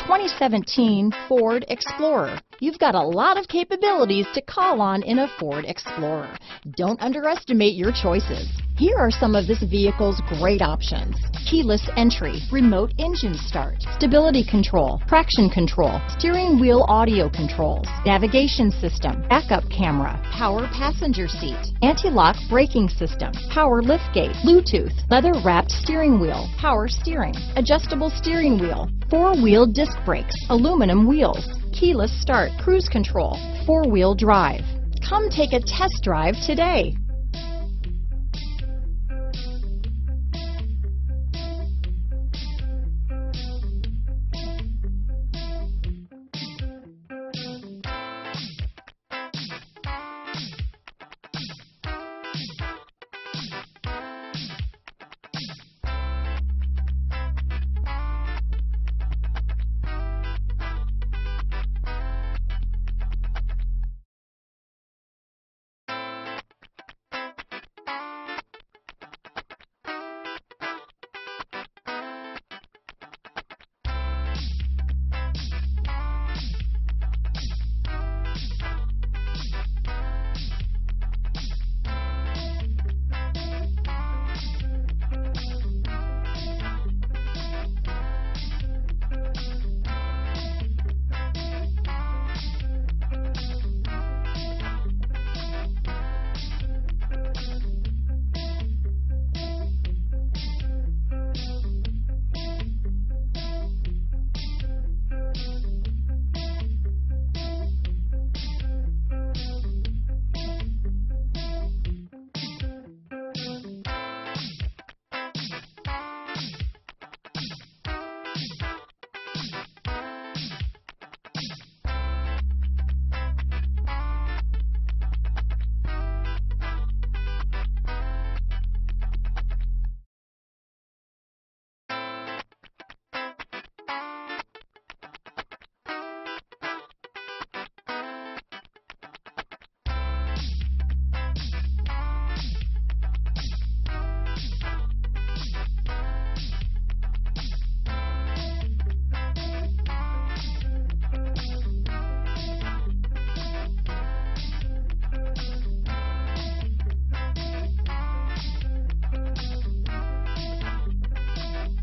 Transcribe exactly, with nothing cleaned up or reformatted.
twenty seventeen Ford Explorer. You've got a lot of capabilities to call on in a Ford Explorer. Don't underestimate your choices. Here are some of this vehicle's great options: keyless entry, remote engine start, stability control, traction control, steering wheel audio controls, navigation system, backup camera, power passenger seat, anti-lock braking system, power liftgate, Bluetooth, leather-wrapped steering wheel, power steering, adjustable steering wheel, four-wheel disc brakes, aluminum wheels, keyless start, cruise control, four-wheel drive. Come take a test drive today.